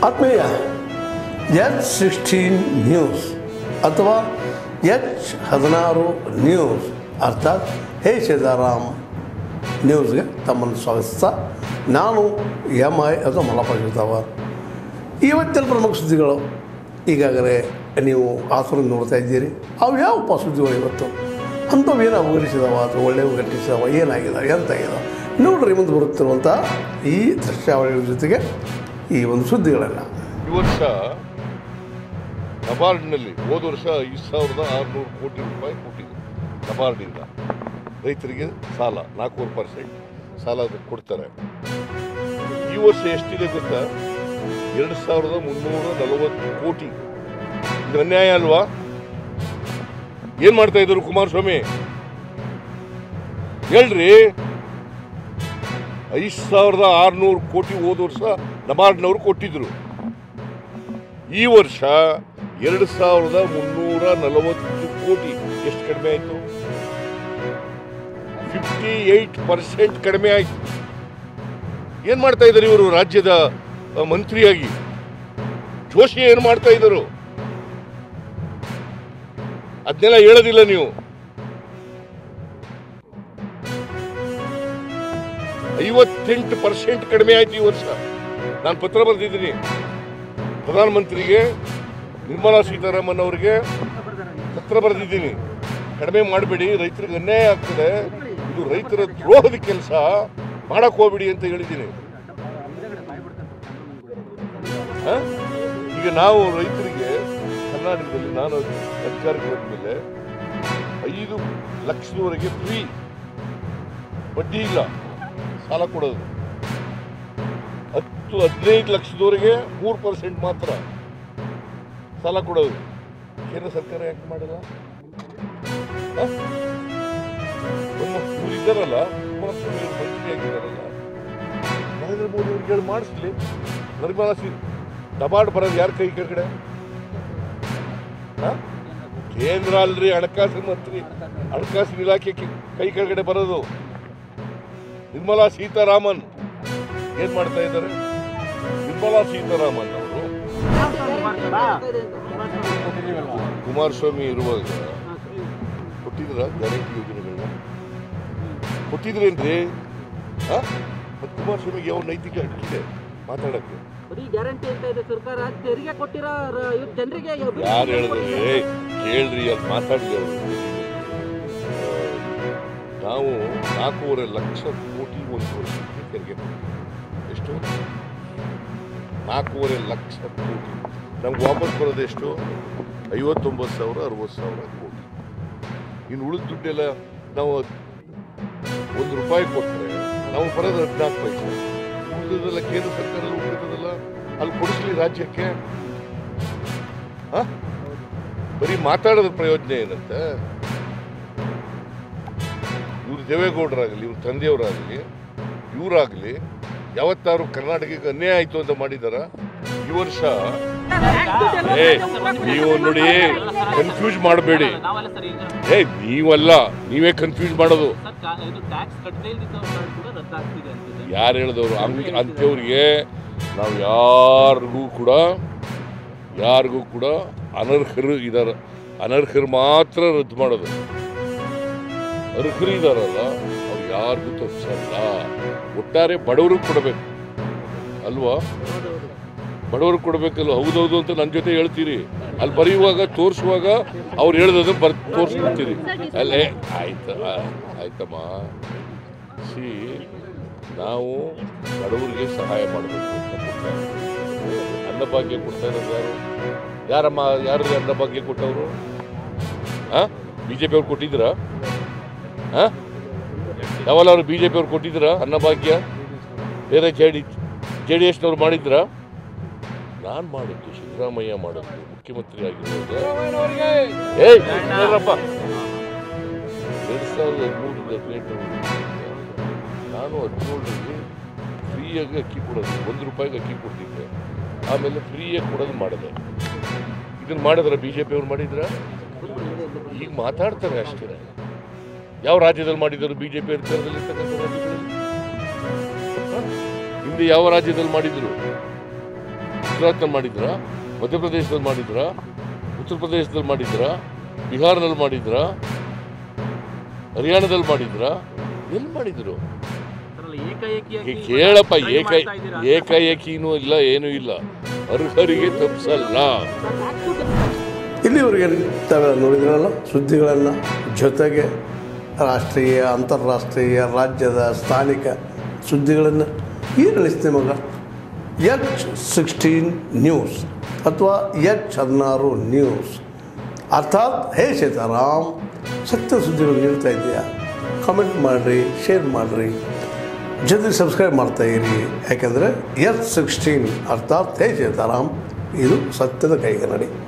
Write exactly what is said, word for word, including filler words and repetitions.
ಆತ್ಮೀಯ H sixteen news ಅಥವಾ H ಹದಿನಾರು ನ್ಯೂಸ್ ಅರ್ಥಾತ್ ಹೇ ಸೀತಾರಾಮ್ ನ್ಯೂಸ್ಗೆ ತಮ್ಮನ್ನು ಸ್ವಾಗತಿಸ್ತಾ ನಾನು ಎಮ್ ಐ ಅದು ಮಲ್ಲಪ್ಪ. ಇವತ್ತಿನ ಪ್ರಮುಖ ಸುದ್ದಿಗಳು ಈಗಾಗಲೇ ನೀವು ಆಸರು ನೋಡ್ತಾ ಇದ್ದೀರಿ. ಅವು ಯಾವಪ್ಪ ಸುದ್ದಿಗಳು ಇವತ್ತು ಅಂಥವು ಏನು ಅವಗಣಿಸಿದಾವ ಅಥವಾ ಒಳ್ಳೆಯವು ಗಟ್ಟಿಸಿದಾವ, ಏನಾಗಿದಾವೆ, ಎಂತಾಗಿದಾವೆ ನೋಡ್ರಿ ಮುಂದೆ ಬರುತ್ತಿರುವಂಥ ಈ ದೃಶ್ಯಾವಳಿಗಳ ಜೊತೆಗೆ ಈ ಒಂದು ಸುದ್ದಿಗಳನ್ನು. ಈ ವರ್ಷ ನಬಾರ್ಡ್ನಲ್ಲಿ ಹೋದ ವರ್ಷ ಐದು ಸಾವಿರದ ಆರುನೂರು ಕೋಟಿ ರೂಪಾಯಿ ಕೊಟ್ಟಿದೆ ನಬಾರ್ಡಿಂದ ರೈತರಿಗೆ ಸಾಲ, ನಾಲ್ಕೂವರೆ ಪರ್ಸೆಂಟ್ ಸಾಲ ಕೊಡ್ತಾರೆ. ಈ ವರ್ಷ ಎಷ್ಟಿದೆ ಗೊತ್ತಾ? ಎರಡು ಸಾವಿರದ ಮುನ್ನೂರ ನಲವತ್ತು ಕೋಟಿ. ಇದು ಅನ್ಯಾಯ ಅಲ್ವಾ? ಏನ್ ಮಾಡ್ತಾ ಇದ್ರು ಕುಮಾರಸ್ವಾಮಿ ಹೇಳ್ರಿ? ಐದು ಸಾವಿರದ ಆರುನೂರು ಕೋಟಿ ಹೋದ ವರ್ಷ ನಬಾರ್ಡ್ನವರು ಕೊಟ್ಟಿದ್ರು. ಈ ವರ್ಷ ಎರಡು ಸಾವಿರದ ಮುನ್ನೂರ ನಲವತ್ತು ಕೋಟಿ. ಎಷ್ಟು ಕಡಿಮೆ ಆಯಿತು? ಫಿಫ್ಟಿ ಏಟ್ ಪರ್ಸೆಂಟ್ ಕಡಿಮೆ ಆಯಿತು. ಏನ್ ಮಾಡ್ತಾ ಇದ್ದಾರೆ ಇವರು ರಾಜ್ಯದ ಮಂತ್ರಿಯಾಗಿ? ಜೋಶಿ ಏನ್ ಮಾಡ್ತಾ ಇದ್ದರು ಅದನ್ನೆಲ್ಲ ಹೇಳೋದಿಲ್ಲ ನೀವು. ಐವತ್ತೆಂಟು ಪರ್ಸೆಂಟ್ ಕಡಿಮೆ ಆಯ್ತು ಈ ವರ್ಷ. ನಾನು ಪತ್ರ ಬರೆದಿದ್ದೀನಿ ಪ್ರಧಾನಮಂತ್ರಿಗೆ, ನಿರ್ಮಲಾ ಸೀತಾರಾಮನ್ ಅವರಿಗೆ ಪತ್ರ ಬರೆದಿದ್ದೀನಿ. ಕಡಿಮೆ ಮಾಡಬೇಡಿ, ರೈತರಿಗೆ ಅನ್ಯಾಯ ಆಗ್ತದೆ, ಇದು ರೈತರ ದ್ರೋಹದ ಕೆಲಸ, ಮಾಡಕ್ ಹೋಗ್ಬಿಡಿ ಅಂತ ಹೇಳಿದ್ದೀನಿ. ಈಗ ನಾವು ರೈತರಿಗೆ ಕರ್ನಾಟಕದಲ್ಲಿ ನಾನು ಅಧಿಕಾರಕ್ಕೆ ಬಂದ್ಮೇಲೆ ಐದು ಲಕ್ಷದವರೆಗೆ ಫ್ರೀ, ಬಡ್ಡಿ ಇಲ್ಲ ಸಾಲ ಕೊಡೋದು. ಹತ್ತು ಹದಿನೈದು ಲಕ್ಷದವರೆಗೆ ಮೂರು ಪರ್ಸೆಂಟ್ ಮಾತ್ರ ಸಾಲ ಕೊಡೋದು. ಕೇಂದ್ರ ಸರ್ಕಾರ ಯಾಕೆ ಮಾಡಲ್ಲ? ಇವ್ರು ಇದ್ದಾರಲ್ಲ, ಕುಮಾರಸ್ವಾಮಿ ಮಂತ್ರಿ ಆಗಿದ್ದಾರಲ್ಲ, ನರೇಂದ್ರ ಮೋದಿ ಅವ್ರಿಗೆ ಹೇಳಿ ಮಾಡಿಸ್ಲಿ. ನಿರ್ಮಲಾ ಸೀ ನಬಾರ್ಡ್ ಬರೋದು ಯಾರ ಕೈ ಕೆಳಗಡೆ? ಕೇಂದ್ರ ಅಲ್ರಿ, ಹಣಕಾಸಿನ ಮಂತ್ರಿ, ಹಣಕಾಸಿನ ಇಲಾಖೆ ಕೈ ಕೆಳಗಡೆ ಬರೋದು. ನಿರ್ಮಲಾ ಸೀತಾರಾಮನ್ ಏನ್ ಮಾಡ್ತಾ ಇದ್ದಾರೆ? ನಿರ್ಮಲಾ ಸೀತಾರಾಮನ್ ಅವರು ಕುಮಾರಸ್ವಾಮಿ ಇರುವಾಗ ಕೊಟ್ಟಿದ್ರ ಗ್ಯಾರಂಟಿ ಯೋಜನೆಗಳನ್ನ? ಕೊಟ್ಟಿದ್ರೇನ್ರಿ? ಮತ್ತೆ ಕುಮಾರಸ್ವಾಮಿಗೆ ಯಾವ ನೈತಿಕ ಹಕ್ಕಿದೆ ಮಾತಾಡಕ್ಕೆ? ಯಾರು ಹೇಳಿದ್ರೆ ಕೇಳ್ರಿ, ಅಲ್ಲಿ ಮಾತಾಡ್ಲಿ ಅವರು. ನಾವು ನಾಲ್ಕೂವರೆ ಲಕ್ಷ ಕೋಟಿ ಒಂದು ವರ್ಷಕ್ಕೆ ತೆರಿಗೆ ಎಷ್ಟು? ನಾಲ್ಕೂವರೆ ಲಕ್ಷ ಕೋಟಿ. ನಮ್ಗೆ ವಾಪಸ್ ಬರೋದು ಎಷ್ಟು? ಐವತ್ತೊಂಬತ್ತು ಸಾವಿರ ಅರವತ್ತು ಸಾವಿರ ಕೋಟಿ. ಇನ್ನು ಉಳಿದ ದುಡ್ಡೆಲ್ಲ ನಾವು ಒಂದು ರೂಪಾಯಿ ಕೊಟ್ಟರೆ ನಾವು ಬರೋದು ಹದಿನಾಲ್ಕು ಪೈಸೆ. ಉಳಿದದೆಲ್ಲ ಕೇಂದ್ರ ಸರ್ಕಾರದಲ್ಲಿ ಉಳಿದದಲ್ಲ, ಅಲ್ಲಿ ಕೊಡಿಸ್ಲಿ ರಾಜ್ಯಕ್ಕೆ. ಬರೀ ಮಾತಾಡೋದ್ರ ಪ್ರಯೋಜನ ಏನಂತೆ? ಇವ್ರು ದೇವೇಗೌಡರಾಗಲಿ, ಇವ್ರ ತಂದೆಯವರಾಗಲಿ, ಇವರಾಗಲಿ ಯಾವತ್ತಾರು ಕರ್ನಾಟಕಕ್ಕೆ ಅನ್ಯಾಯ ಆಯ್ತು ಅಂತ ಮಾಡಿದಾರ? ಈ ವರ್ಷ ಏ ನೀವು ನೋಡಿ, ಕನ್ಫ್ಯೂಸ್ ಮಾಡಬೇಡಿ. ಏ ನೀವಲ್ಲ, ನೀವೇ ಕನ್ಫ್ಯೂಸ್ ಮಾಡೋದು. ಯಾರು ಹೇಳಿದವರು? ಅಂಥವ್ರಿಗೆ ನಾವು ಯಾರಿಗೂ ಕೂಡ ಯಾರಿಗೂ ಕೂಡ ಅನರ್ಹರು ಇದಾರ, ಅನರ್ಹರು ಮಾತ್ರ ರದ್ದು ಮಾಡೋದು. ಅರ್ಹರು ಇದಾರಲ್ಲ ಅವ್ರು ಯಾರಿಗೂ ತಪ್ಪಿಸಲ್ಲ. ಒಟ್ಟಾರೆ ಬಡವ್ರಿಗೆ ಕೊಡಬೇಕು ಅಲ್ವಾ? ಬಡವ್ರಿಗೆ ಕೊಡಬೇಕಲ್ವ? ಹೌದೌದು ಅಂತ ನನ್ನ ಜೊತೆ ಹೇಳ್ತೀರಿ, ಅಲ್ಲಿ ಬರೆಯುವಾಗ ತೋರಿಸುವಾಗ ಅವ್ರು ಹೇಳ್ದದನ್ನು ಬರ್ ತೋರಿಸ್ಬಿಡ್ತೀರಿ. ಅಲ್ಲೇ ಆಯ್ತ ಆಯ್ತಮ್ಮ. ಸಿ ನಾವು ಬಡವರಿಗೆ ಸಹಾಯ ಮಾಡಬೇಕು ಅಂತ ಕೊಡ್ತಾರೆ. ಅನ್ನಭಾಗ್ಯ ಕೊಡ್ತಾ ಇರೋದು ಯಾರು? ಯಾರಮ್ಮ ಯಾರು ಅನ್ನಭಾಗ್ಯ ಕೊಟ್ಟವರು? ಹಾಂ ಬಿ ಜೆ ಪಿ ಅವ್ರು ಕೊಟ್ಟಿದ್ದೀರಾ? ಹಾಂ ಯಾವಲ್ಲ ಅವರು ಬಿ ಜೆ ಪಿ ಅವ್ರು ಕೊಟ್ಟಿದ್ದೀರಾ ಅನ್ನಭಾಗ್ಯ? ಬೇರೆ ಜೆ ಡಿ ಜೆ ಡಿ ಎಸ್ನವ್ರು ಮಾಡಿದ್ರಾ? ನಾನು ಮಾಡಿದ್ದು, ಸಿದ್ದರಾಮಯ್ಯ ಮಾಡಿದ್ದು, ಮುಖ್ಯಮಂತ್ರಿ ಆಗಿರುವಾಗ. ಏಯ್ ನೋಡ್ರಪ್ಪ, ಎರಡು ಸಾವಿರದ ಹದಿಮೂರರಿಂದ ಹದಿನೆಂಟು ನಾನು ಹದಿನೇಳರಲ್ಲಿ ಫ್ರೀಯಾಗಿ ಅಕ್ಕಿ ಕೊಡೋದು, ಒಂದು ರೂಪಾಯಿಗೆ ಅಕ್ಕಿ ಕೊಡ್ತಿದ್ದೆ. ಆಮೇಲೆ ಫ್ರೀಯಾಗಿ ಕೊಡೋದು ಮಾಡಿದೆ. ಇದನ್ನು ಮಾಡಿದ್ರ ಬಿ ಜೆ ಪಿ ಅವ್ರು ಮಾಡಿದ್ರ? ಈಗ ಮಾತಾಡ್ತಾರೆ ಅಷ್ಟೇ. ಯಾವ ರಾಜ್ಯದಲ್ಲಿ ಮಾಡಿದರು ಬಿ ಜೆ ಪಿ ಅಧಿಕಾರದಲ್ಲಿ ಇರ್ತಕ್ಕಂಥ ರಾಜ್ಯಗಳಲ್ಲಿ? ಹಿಂದೆ ಯಾವ ರಾಜ್ಯದಲ್ಲಿ ಮಾಡಿದ್ರು? ಗುಜರಾತ್ನಲ್ಲಿ ಮಾಡಿದ್ರಾ, ಮಧ್ಯಪ್ರದೇಶದಲ್ಲಿ ಮಾಡಿದ್ರಾ, ಉತ್ತರ ಪ್ರದೇಶದಲ್ಲಿ ಮಾಡಿದ್ರಾ, ಬಿಹಾರ್ನಲ್ಲಿ ಮಾಡಿದ್ರಾ, ಹರಿಯಾಣದಲ್ಲಿ ಮಾಡಿದ್ರಾ, ಎಲ್ಲಿ ಮಾಡಿದ್ರು? ಕೇಳಪ್ಪ, ಏಕ ಏಕಾಏಕಿನೂ ಇಲ್ಲ, ಏನೂ ಇಲ್ಲ. ಅರ್ಹರಿಗೆ ತಪ್ಪಿಸಲ್ಲ. ಇಲ್ಲಿವರೆಗೆ ತಾವೆಲ್ಲ ನೋಡಿದ್ರಲ್ಲ ಸುದ್ದಿಗಳನ್ನು, ಜೊತೆಗೆ ರಾಷ್ಟ್ರೀಯ, ಅಂತಾರಾಷ್ಟ್ರೀಯ, ರಾಜ್ಯದ, ಸ್ಥಾನಿಕ ಸುದ್ದಿಗಳನ್ನು ಈ ನಡೆಸ್ತೀವಿ ಮಗ ಎಚ್ ಸಿಕ್ಸ್ಟೀನ್ ನ್ಯೂಸ್ ಅಥವಾ ಎಚ್ ಹದಿನಾರು ನ್ಯೂಸ್, ಅರ್ಥಾತ್ ಹೇ ಸೀತಾರಾಮ್ ಸತ್ಯ ಸುದ್ದಿಗಳು ನೀಡ್ತಾ ಇದೆಯಾ? ಕಮೆಂಟ್ ಮಾಡಿರಿ, ಶೇರ್ ಮಾಡಿರಿ, ಜೊತೆಗೆ ಸಬ್ಸ್ಕ್ರೈಬ್ ಮಾಡ್ತಾಯಿರಿ. ಯಾಕೆಂದರೆ ಎಚ್ ಸಿಕ್ಸ್ಟೀನ್ ಅರ್ಥಾತ್ ಹೇ ಸೀತಾರಾಮ್ ಇದು ಸತ್ಯದ ಕೈಗನ್ನಡಿ.